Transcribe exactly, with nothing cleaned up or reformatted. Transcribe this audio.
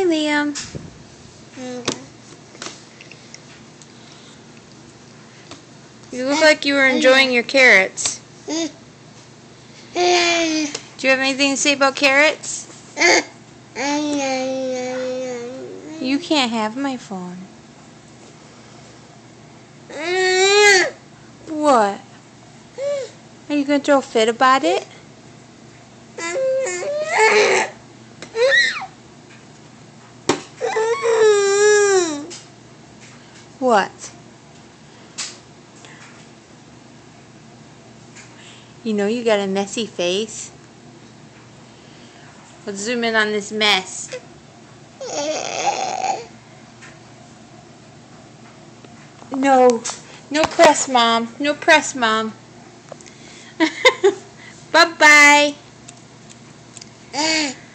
Liam. You look like you were enjoying your carrots. Do you have anything to say about carrots? You can't have my phone. What? Are you going to throw a fit about it? What? You know you got a messy face. Let's zoom in on this mess. No. No press, Mom. No press, Mom. Bye-bye.